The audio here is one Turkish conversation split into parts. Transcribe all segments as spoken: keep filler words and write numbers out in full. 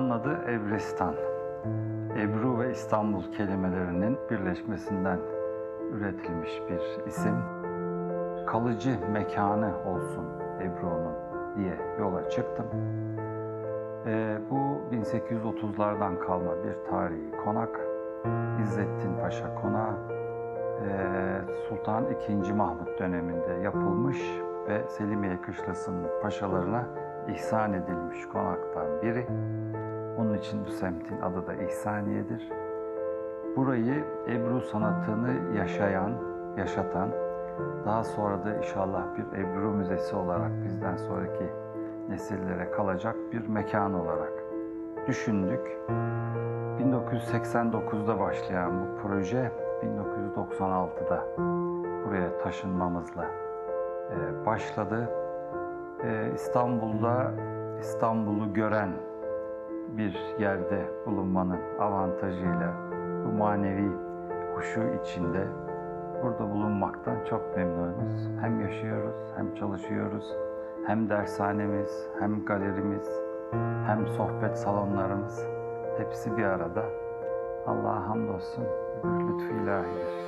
Toprağın adı Ebristan. Ebru ve İstanbul kelimelerinin birleşmesinden üretilmiş bir isim. Kalıcı mekanı olsun Ebru'nun diye yola çıktım. Ee, bu bin sekiz yüz otuzlardan kalma bir tarihi konak. İzzettin Paşa Konağı. Ee, Sultan ikinci. Mahmut döneminde yapılmış ve Selimiye Kışlası'nın paşalarına ihsan edilmiş konaktan biri. Onun için bu semtin adı da İhsaniye'dir. Burayı Ebru sanatını yaşayan, yaşatan, daha sonra da inşallah bir Ebru Müzesi olarak bizden sonraki nesillere kalacak bir mekan olarak düşündük. bin dokuz yüz seksen dokuzda başlayan bu proje bin dokuz yüz doksan altıda buraya taşınmamızla başladı. İstanbul'da İstanbul'u gören bir yerde bulunmanın avantajıyla bu manevi huşu içinde burada bulunmaktan çok memnunuz. Hem yaşıyoruz, hem çalışıyoruz, hem dershanemiz, hem galerimiz, hem sohbet salonlarımız hepsi bir arada. Allah'a hamdolsun bir lütfu ilahidir.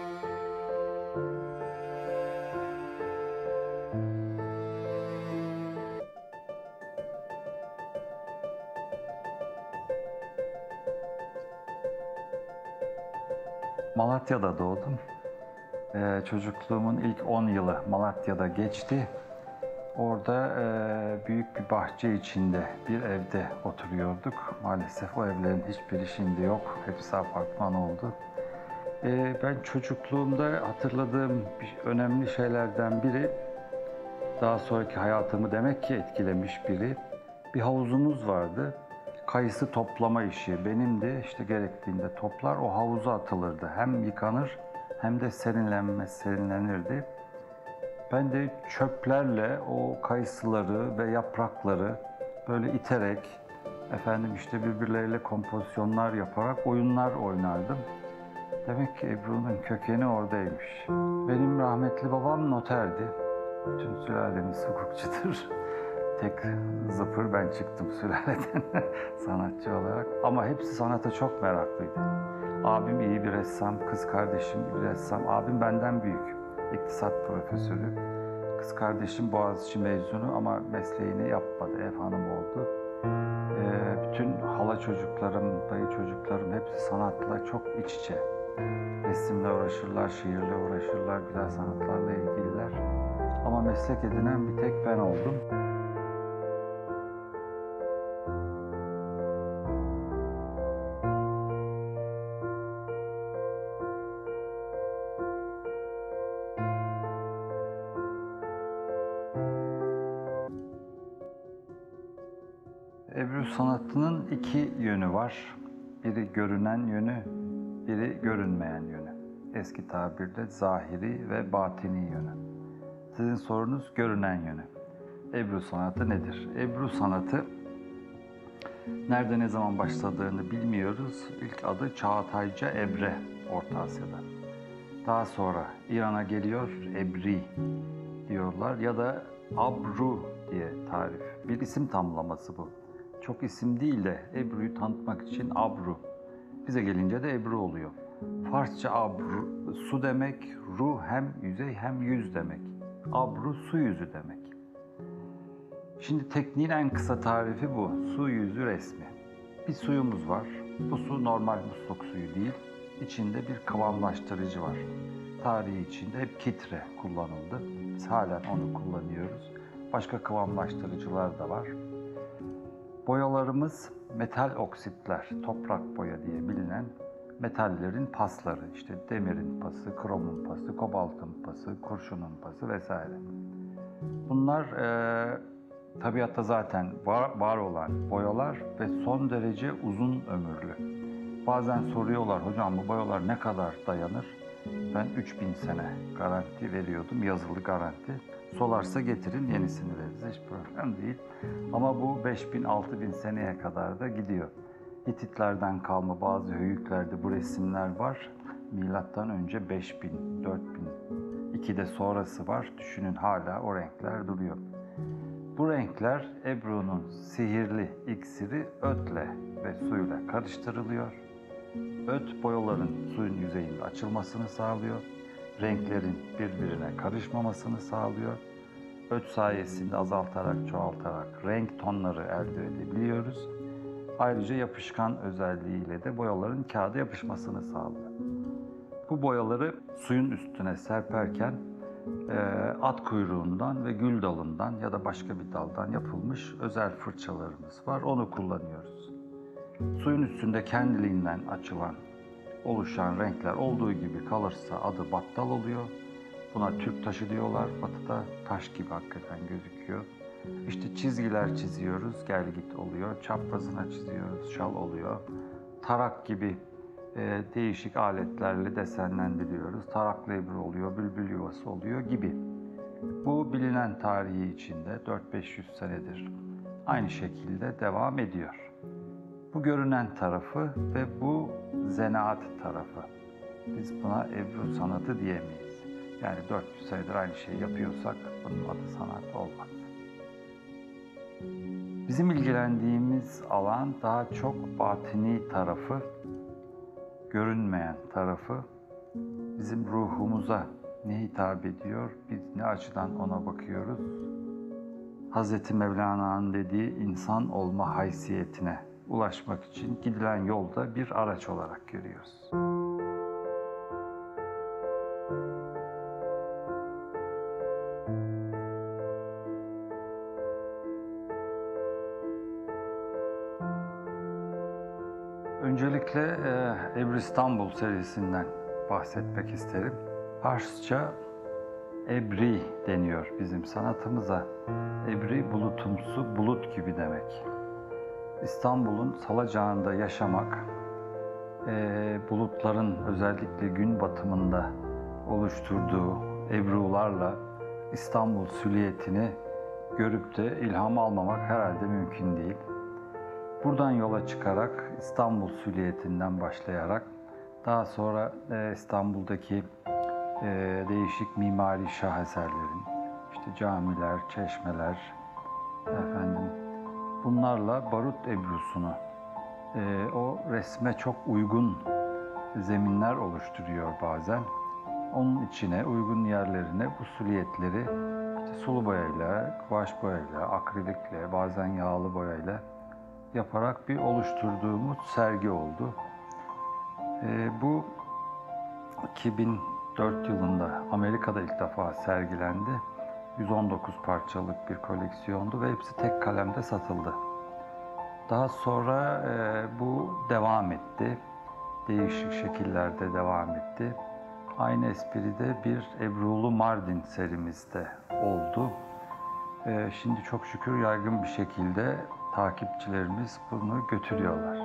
Malatya'da doğdum. Ee, çocukluğumun ilk on yılı Malatya'da geçti. Orada e, büyük bir bahçe içinde bir evde oturuyorduk. Maalesef o evlerin hiçbiri şimdi yok. Hepsi apartman oldu. Ee, ben çocukluğumda hatırladığım bir, önemli şeylerden biri, daha sonraki hayatımı demek ki etkilemiş biri. Bir havuzumuz vardı. Kayısı toplama işi benim de işte gerektiğinde toplar o havuza atılırdı. Hem yıkanır hem de serinlenmez, serinlenirdi. Ben de çöplerle o kayısıları ve yaprakları böyle iterek, efendim işte birbirleriyle kompozisyonlar yaparak oyunlar oynardım. Demek ki Ebru'nun kökeni oradaymış. Benim rahmetli babam noterdi. Tüm sülalemiz hukukçudur. Tek zıpır ben çıktım sülaleden sanatçı olarak. Ama hepsi sanata çok meraklıydı. Abim iyi bir ressam, kız kardeşim iyi bir ressam. Abim benden büyük, iktisat profesörü. Kız kardeşim Boğaziçi mezunu ama mesleğini yapmadı, ev hanımı oldu. Ee, bütün hala çocuklarım, dayı çocuklarım hepsi sanatla çok iç içe. Resimle uğraşırlar, şiirle uğraşırlar, güzel sanatlarla ilgililer. Ama meslek edinen bir tek ben oldum. Ebru sanatının iki yönü var. Biri görünen yönü, biri görünmeyen yönü. Eski tabirle zahiri ve batini yönü. Sizin sorunuz görünen yönü. Ebru sanatı nedir? Ebru sanatı nerede ne zaman başladığını bilmiyoruz. İlk adı Çağatayca Ebre, Orta Asya'da. Daha sonra İran'a geliyor, Ebri diyorlar ya da Abru diye tarif. Bir isim tamlaması bu. Çok isim değil de Ebru'yu tanıtmak için Abru. Bize gelince de Ebru oluyor. Farsça Abru, su demek, ru hem yüzey hem yüz demek. Abru su yüzü demek. Şimdi tekniğin en kısa tarifi bu. Su yüzü resmi. Bir suyumuz var. Bu su normal musluk suyu değil. İçinde bir kıvamlaştırıcı var. Tarihi içinde hep kitre kullanıldı. Biz halen onu kullanıyoruz. Başka kıvamlaştırıcılar da var. Boyalarımız metal oksitler, toprak boya diye bilinen metallerin pasları. İşte demirin pası, kromun pası, kobaltın pası, kurşunun pası vesaire. Bunlar e, tabiatta zaten var, var olan boyalar ve son derece uzun ömürlü. Bazen soruyorlar, hocam bu boyalar ne kadar dayanır? Ben üç bin sene garanti veriyordum, yazılı garanti. Solarsa getirin, yenisini veririz, hiç problem değil. Ama bu beş bin altı bin seneye kadar da gidiyor. Hititlerden kalma bazı höyüklerde bu resimler var. Milattan önce beş bin, dört bin, iki de sonrası var. Düşünün hala o renkler duruyor. Bu renkler Ebru'nun sihirli iksiri ötle ve suyla karıştırılıyor. Öt boyaların suyun yüzeyinde açılmasını sağlıyor. Renklerin birbirine karışmamasını sağlıyor. Öt sayesinde azaltarak, çoğaltarak renk tonları elde edebiliyoruz. Ayrıca yapışkan özelliğiyle de boyaların kağıda yapışmasını sağlıyor. Bu boyaları suyun üstüne serperken e, at kuyruğundan ve gül dalından ya da başka bir daldan yapılmış özel fırçalarımız var. Onu kullanıyoruz. Suyun üstünde kendiliğinden açılan, oluşan renkler olduğu gibi kalırsa adı battal oluyor. Buna Türk taşı diyorlar. Batıda taş gibi hakikaten gözüküyor. İşte çizgiler çiziyoruz, gel git oluyor. Çaprazına çiziyoruz, şal oluyor. Tarak gibi e, değişik aletlerle desenlendiriyoruz. Taraklı ebru oluyor, bülbül yuvası oluyor gibi. Bu bilinen tarihi içinde dört beş yüz senedir aynı şekilde devam ediyor. Bu görünen tarafı ve bu zanaat tarafı. Biz buna ebru sanatı diyemeyiz. Yani dört yüz senedir aynı şeyi yapıyorsak bunun adı sanat olmaz. Bizim ilgilendiğimiz alan daha çok batini tarafı, görünmeyen tarafı, bizim ruhumuza ne hitap ediyor, biz ne açıdan ona bakıyoruz. Hazreti Mevlana'nın dediği insan olma haysiyetine ulaşmak için gidilen yolda bir araç olarak görüyoruz. Öncelikle e, Ebru İstanbul serisinden bahsetmek isterim. Farsça ebri deniyor bizim sanatımıza. Ebri bulutumsu, bulut gibi demek. İstanbul'un salacağında yaşamak, e, bulutların özellikle gün batımında oluşturduğu ebrularla İstanbul silüetini görüp de ilham almamak herhalde mümkün değil. Buradan yola çıkarak İstanbul silüetinden başlayarak daha sonra e, İstanbul'daki e, değişik mimari şaheserlerin, işte camiler, çeşmeler, efendim bunlarla barut ebrusunu e, o resme çok uygun zeminler oluşturuyor bazen. Onun içine uygun yerlerine bu silüetleri işte sulu boyayla, kumaş boyayla, akrilikle, bazen yağlı boyayla yaparak bir oluşturduğumuz sergi oldu. E, bu iki bin dört yılında Amerika'da ilk defa sergilendi. yüz on dokuz parçalık bir koleksiyondu ve hepsi tek kalemde satıldı. Daha sonra e, bu devam etti. Değişik şekillerde devam etti. Aynı espride bir Ebrulu Mardin serimizde oldu. E, şimdi çok şükür yaygın bir şekilde takipçilerimiz bunu götürüyorlar.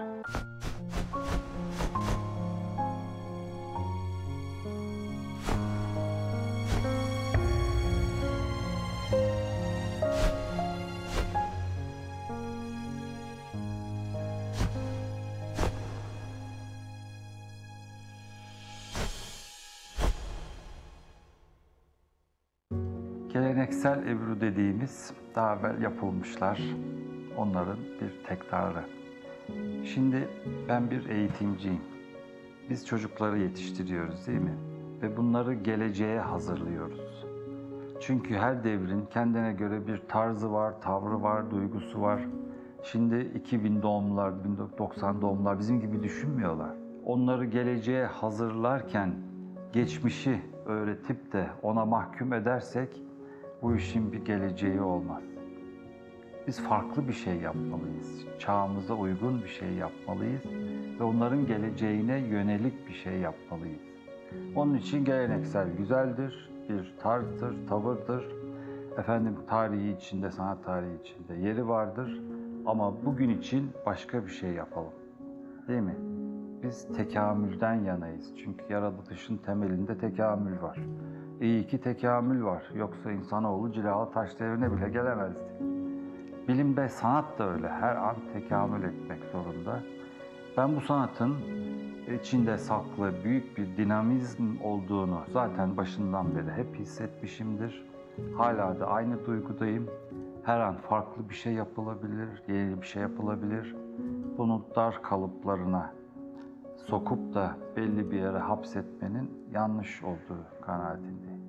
Geleneksel ebru dediğimiz daha evvel yapılmışlar, onların bir tekrarı. Şimdi ben bir eğitimciyim. Biz çocukları yetiştiriyoruz değil mi? Ve bunları geleceğe hazırlıyoruz. Çünkü her devrin kendine göre bir tarzı var, tavrı var, duygusu var. Şimdi iki bin doğumlular, bin doksan doğumlular bizim gibi düşünmüyorlar. Onları geleceğe hazırlarken geçmişi öğretip de ona mahkum edersek bu işin bir geleceği olmaz. Biz farklı bir şey yapmalıyız. Çağımıza uygun bir şey yapmalıyız ve onların geleceğine yönelik bir şey yapmalıyız. Onun için geleneksel güzeldir, bir tarzdır, tavırdır. Efendim tarihi içinde, sanat tarihi içinde yeri vardır. Ama bugün için başka bir şey yapalım. Değil mi? Biz tekamülden yanayız. Çünkü yaratılışın temelinde tekamül var. İyi ki tekamül var. Yoksa insanoğlu cilalı taş devrine bile gelemezdi. Bilim ve sanat da öyle. Her an tekamül etmek zorunda. Ben bu sanatın içinde saklı büyük bir dinamizm olduğunu zaten başından beri hep hissetmişimdir. Hala da aynı duygudayım. Her an farklı bir şey yapılabilir, yeni bir şey yapılabilir. Bunu dar kalıplarına sokup da belli bir yere hapsetmenin yanlış olduğu kanaatindeyim.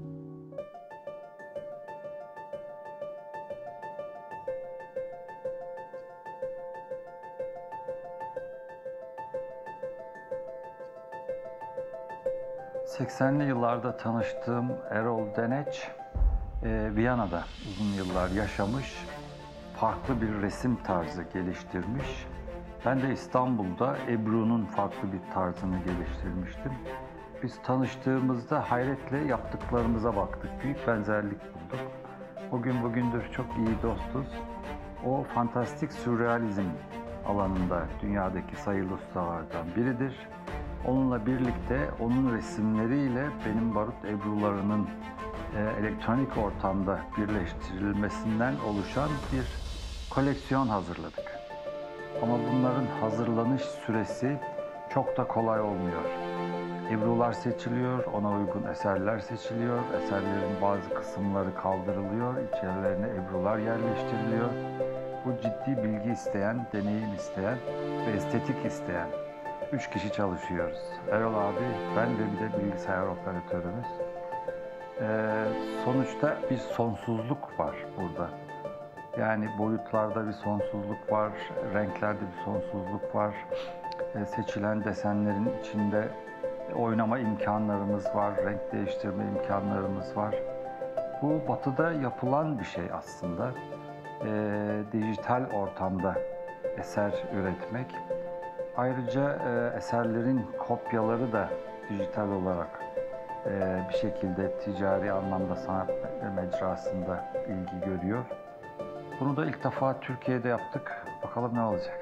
seksenli yıllarda tanıştığım Erol Deneç, e, Viyana'da uzun yıllar yaşamış, farklı bir resim tarzı geliştirmiş. Ben de İstanbul'da Ebru'nun farklı bir tarzını geliştirmiştim. Biz tanıştığımızda hayretle yaptıklarımıza baktık. Büyük benzerlik bulduk. O gün bugündür çok iyi dostuz. O fantastik sürrealizm alanında dünyadaki sayılı ustalardan biridir. Onunla birlikte onun resimleriyle benim barut ebrularının e, elektronik ortamda birleştirilmesinden oluşan bir koleksiyon hazırladık. Ama bunların hazırlanış süresi çok da kolay olmuyor. Ebrular seçiliyor, ona uygun eserler seçiliyor, eserlerin bazı kısımları kaldırılıyor, içerilerine ebrular yerleştiriliyor. Bu ciddi bilgi isteyen, deneyim isteyen ve estetik isteyen üç kişi çalışıyoruz. Erol abi, ben ve bir de bilgisayar operatörümüz. Ee, sonuçta bir sonsuzluk var burada. Yani boyutlarda bir sonsuzluk var, renklerde bir sonsuzluk var. E, seçilen desenlerin içinde oynama imkanlarımız var, renk değiştirme imkanlarımız var. Bu batıda yapılan bir şey aslında. E, dijital ortamda eser üretmek. Ayrıca e, eserlerin kopyaları da dijital olarak e, bir şekilde ticari anlamda sanat mecrasında ilgi görüyor. Bunu da ilk defa Türkiye'de yaptık. Bakalım ne olacak.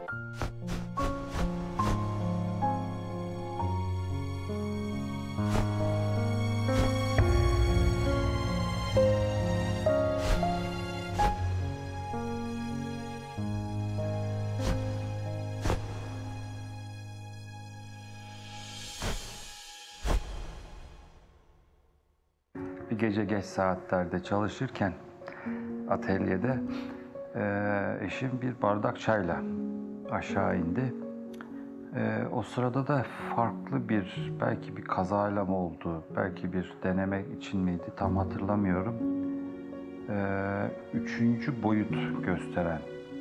Bir gece geç saatlerde çalışırken atölyede e, eşim bir bardak çayla aşağı indi. E, o sırada da farklı bir, belki bir kazayla mı oldu, belki bir deneme için miydi tam hatırlamıyorum. E, üçüncü boyut gösteren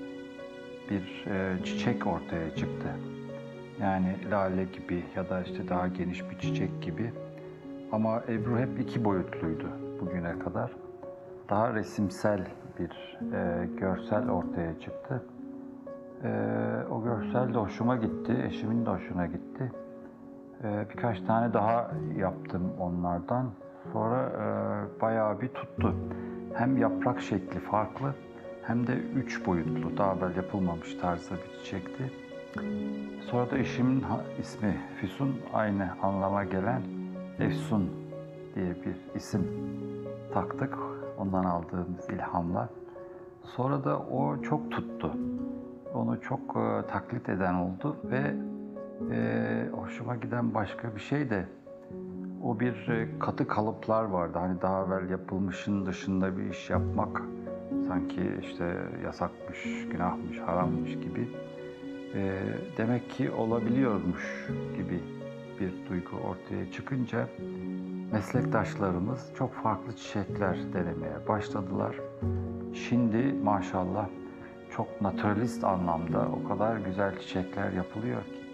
bir e, çiçek ortaya çıktı. Yani lale gibi ya da işte daha geniş bir çiçek gibi. Ama Ebru hep iki boyutluydu bugüne kadar. Daha resimsel bir e, görsel ortaya çıktı. E, o görsel de hoşuma gitti, eşimin de hoşuna gitti. E, birkaç tane daha yaptım onlardan. Sonra e, bayağı bir tuttu. Hem yaprak şekli farklı, hem de üç boyutlu, daha evvel yapılmamış tarzda bir çiçekti. Sonra da eşimin ismi Füsun, aynı anlama gelen Efsun diye bir isim taktık. Ondan aldığımız ilhamla. Sonra da o çok tuttu. Onu çok e, taklit eden oldu ve e, hoşuma giden başka bir şey de o bir e, katı kalıplar vardı. Hani daha evvel yapılmışın dışında bir iş yapmak sanki işte yasakmış, günahmış, harammış gibi. E, demek ki olabiliyormuş gibi bir duygu ortaya çıkınca meslektaşlarımız çok farklı çiçekler denemeye başladılar. Şimdi maşallah çok naturalist anlamda o kadar güzel çiçekler yapılıyor ki.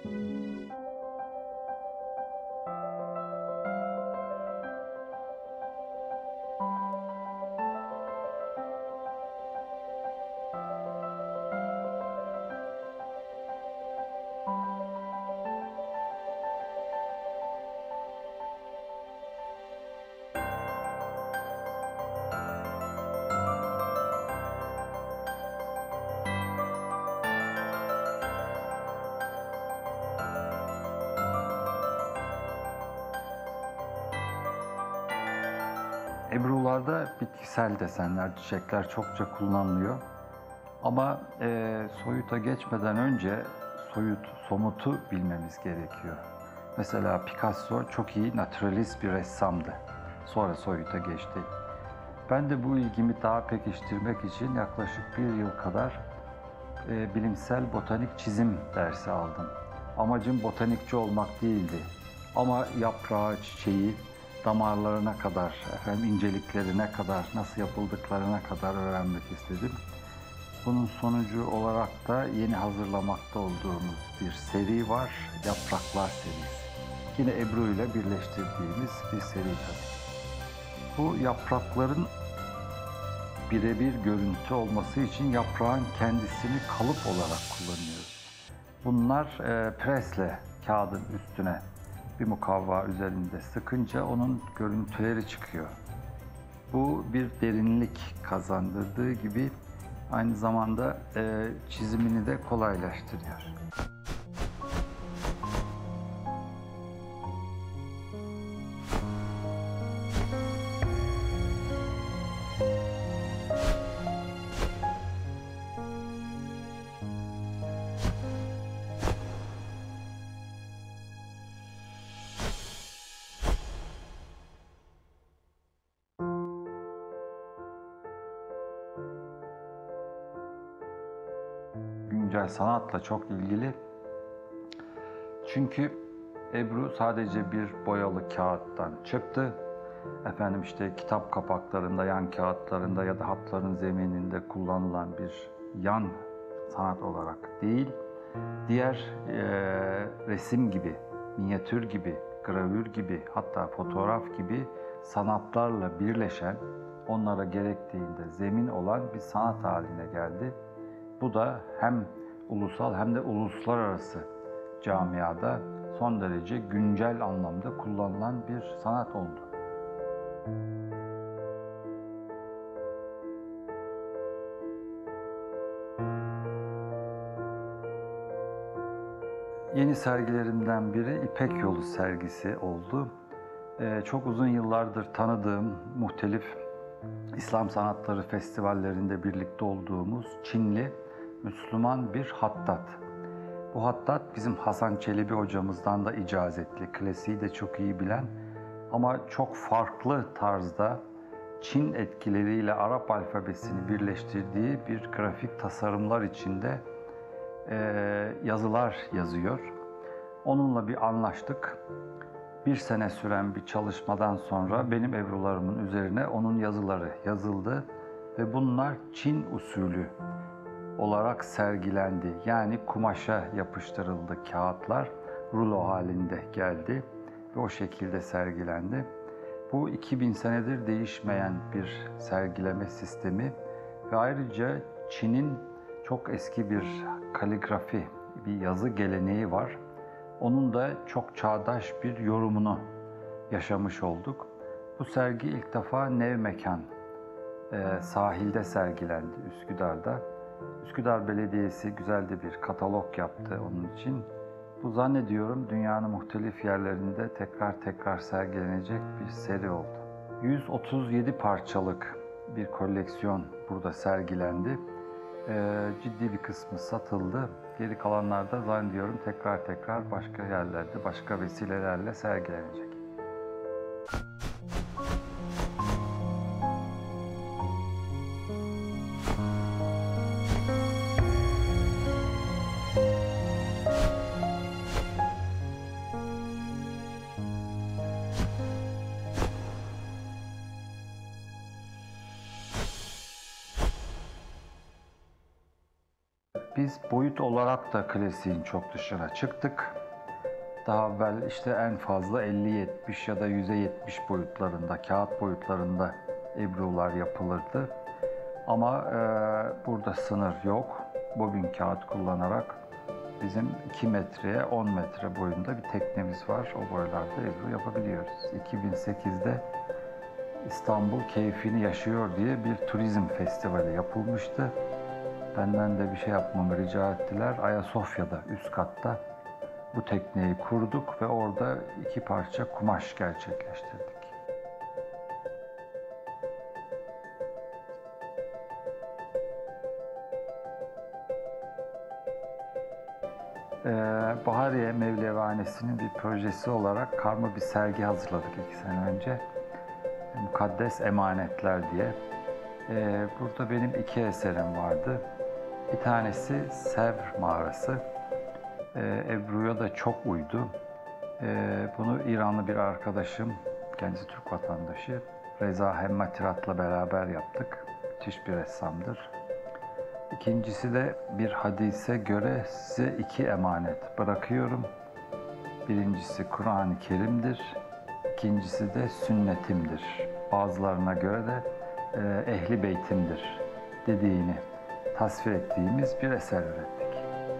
Ebrularda bitkisel desenler, çiçekler çokça kullanılıyor. Ama e, soyuta geçmeden önce soyut, somutu bilmemiz gerekiyor. Mesela Picasso çok iyi naturalist bir ressamdı. Sonra soyuta geçti. Ben de bu ilgimi daha pekiştirmek için yaklaşık bir yıl kadar e, bilimsel botanik çizim dersi aldım. Amacım botanikçi olmak değildi. Ama yaprağı, çiçeği, damarlarına kadar, efendim inceliklerine kadar, nasıl yapıldıklarına kadar öğrenmek istedim. Bunun sonucu olarak da yeni hazırlamakta olduğumuz bir seri var, Yapraklar serisi. Yine Ebru ile birleştirdiğimiz bir seri tabii. Bu yaprakların birebir görüntü olması için yaprağın kendisini kalıp olarak kullanıyoruz. Bunlar e, presle kağıdın üstüne bir mukavva üzerinde sıkınca onun görüntüleri çıkıyor. Bu bir derinlik kazandırdığı gibi aynı zamanda e, çizimini de kolaylaştırıyor. Güncel sanatla çok ilgili. Çünkü Ebru sadece bir boyalı kağıttan çıktı. Efendim işte kitap kapaklarında, yan kağıtlarında ya da hatların zemininde kullanılan bir yan sanat olarak değil, diğer e, resim gibi, minyatür gibi, gravür gibi, hatta fotoğraf gibi sanatlarla birleşen, onlara gerektiğinde zemin olan bir sanat haline geldi. Bu da hem ulusal hem de uluslararası camiada son derece güncel anlamda kullanılan bir sanat oldu. Yeni sergilerimden biri İpek Yolu sergisi oldu. Ee, çok uzun yıllardır tanıdığım, muhtelif İslam sanatları festivallerinde birlikte olduğumuz Çinli Müslüman bir hattat. Bu hattat bizim Hasan Çelebi hocamızdan da icazetli, klasiği de çok iyi bilen ama çok farklı tarzda Çin etkileriyle Arap alfabesini birleştirdiği bir grafik tasarımlar içinde e, yazılar yazıyor. Onunla bir anlaştık. Bir sene süren bir çalışmadan sonra benim Ebrularımın üzerine onun yazıları yazıldı ve bunlar Çin usulü olarak sergilendi. Yani kumaşa yapıştırıldı kağıtlar, rulo halinde geldi ve o şekilde sergilendi. Bu iki bin senedir değişmeyen bir sergileme sistemi ve ayrıca Çin'in çok eski bir kaligrafi, bir yazı geleneği var. Onun da çok çağdaş bir yorumunu yaşamış olduk. Bu sergi ilk defa Nevmekan e, sahilde sergilendi Üsküdar'da. Üsküdar Belediyesi güzel de bir katalog yaptı onun için. Bu zannediyorum dünyanın muhtelif yerlerinde tekrar tekrar sergilenecek bir seri oldu. yüz otuz yedi parçalık bir koleksiyon burada sergilendi. Ee, ciddi bir kısmı satıldı. Geri kalanlar da zannediyorum tekrar tekrar başka yerlerde, başka vesilelerle sergilenecek. Biz boyut olarak da klasiğin çok dışına çıktık. Daha evvel işte en fazla elli yetmiş ya da yüze yetmiş boyutlarında, kağıt boyutlarında ebrular yapılırdı. Ama e, burada sınır yok. Bobin kağıt kullanarak bizim iki metreye on metre boyunda bir teknemiz var. O boylarda ebru yapabiliyoruz. iki bin sekizde İstanbul Keyfini Yaşıyor diye bir turizm festivali yapılmıştı. Benden de bir şey yapmamı rica ettiler. Ayasofya'da, üst katta bu tekneyi kurduk ve orada iki parça kumaş gerçekleştirdik. Ee, Bahariye Mevlevihanesi'nin bir projesi olarak karma bir sergi hazırladık iki sene önce. Mukaddes Emanetler diye. Ee, burada benim iki eserim vardı. Bir tanesi Sevr Mağarası. Ee, Ebru'ya da çok uydu. Ee, bunu İranlı bir arkadaşım, kendisi Türk vatandaşı, Reza Hemmatirat'la beraber yaptık. Müthiş bir ressamdır. İkincisi de bir hadise göre size iki emanet bırakıyorum. Birincisi Kur'an-ı Kerim'dir. İkincisi de sünnetimdir. Bazılarına göre de e, ehli beytimdir dediğini tasvir ettiğimiz bir eser ürettik.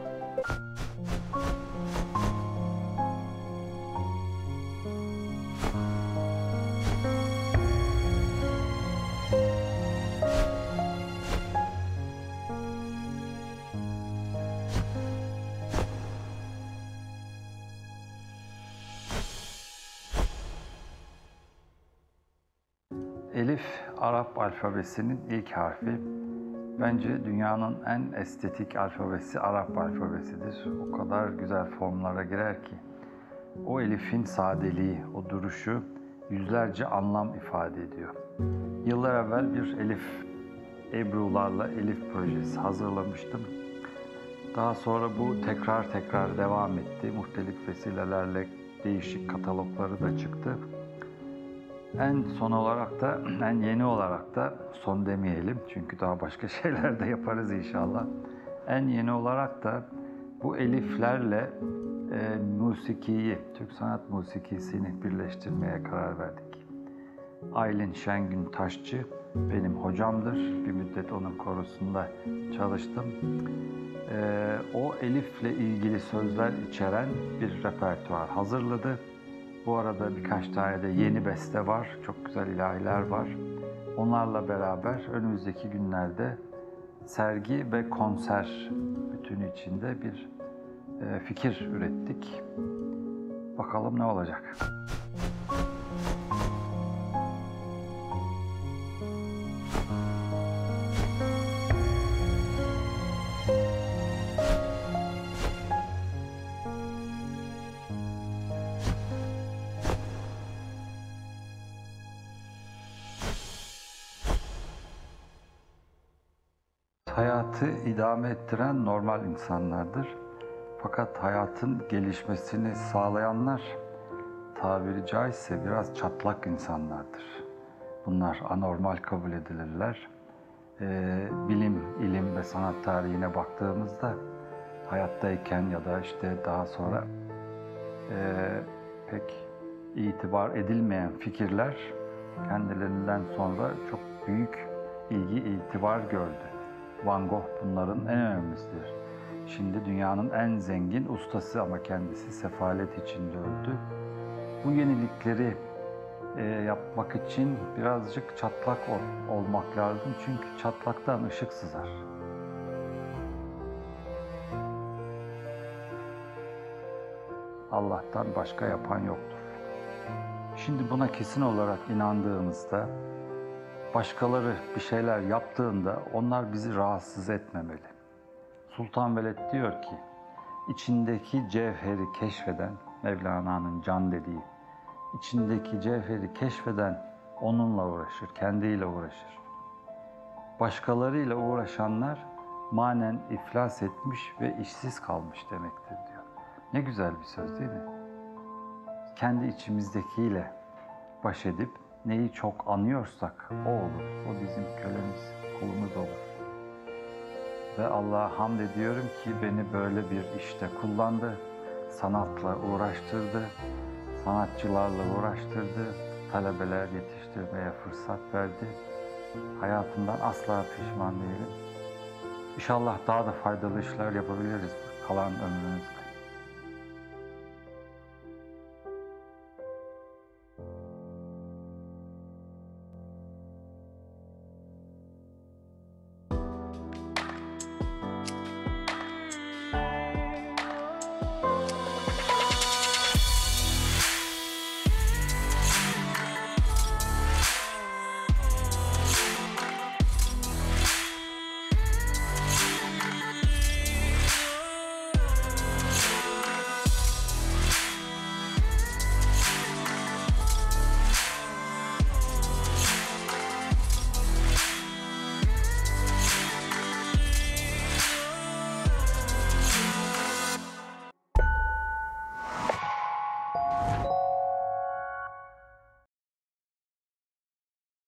Elif, Arap alfabesinin ilk harfi. Bence dünyanın en estetik alfabesi Arap alfabesidir. O kadar güzel formlara girer ki. O elifin sadeliği, o duruşu yüzlerce anlam ifade ediyor. Yıllar evvel bir elif, Ebru'larla elif projesi hazırlamıştım. Daha sonra bu tekrar tekrar devam etti. Muhtelif vesilelerle değişik katalogları da çıktı. En son olarak da, en yeni olarak da, son demeyelim çünkü daha başka şeyler de yaparız inşallah. En yeni olarak da bu eliflerle e, musikiyi, Türk sanat musikisini birleştirmeye karar verdik. Aylin Şengün Taşçı benim hocamdır. Bir müddet onun korosunda çalıştım. E, o elifle ilgili sözler içeren bir repertuar hazırladı. Bu arada birkaç tane de yeni beste var, çok güzel ilahiler var. Onlarla beraber önümüzdeki günlerde sergi ve konser bütünü içinde bir e, fikir ürettik. Bakalım ne olacak? Hayatı idame ettiren normal insanlardır. Fakat hayatın gelişmesini sağlayanlar tabiri caizse biraz çatlak insanlardır. Bunlar anormal kabul edilirler. Ee, bilim, ilim ve sanat tarihine baktığımızda hayattayken ya da işte daha sonra e, pek itibar edilmeyen fikirler kendilerinden sonra çok büyük ilgi, itibar gördü. Van Gogh bunların en önemlisidir. Şimdi dünyanın en zengin ustası ama kendisi sefalet içinde öldü. Bu yenilikleri e, yapmak için birazcık çatlak ol, olmak lazım. Çünkü çatlaktan ışık sızar. Allah'tan başka yapan yoktur. Şimdi buna kesin olarak inandığımızda, başkaları bir şeyler yaptığında onlar bizi rahatsız etmemeli. Sultan Veled diyor ki, içindeki cevheri keşfeden, Mevlana'nın can dediği, içindeki cevheri keşfeden onunla uğraşır, kendiyle uğraşır. Başkalarıyla uğraşanlar manen iflas etmiş ve işsiz kalmış demektir diyor. Ne güzel bir söz değil mi? Kendi içimizdekiyle baş edip neyi çok anıyorsak o olur. O bizim kölemiz, kulumuz olur. Ve Allah'a hamd ediyorum ki beni böyle bir işte kullandı. Sanatla uğraştırdı, sanatçılarla uğraştırdı, talebeler yetiştirmeye fırsat verdi. Hayatımdan asla pişman değilim. İnşallah daha da faydalı işler yapabiliriz kalan ömrümüz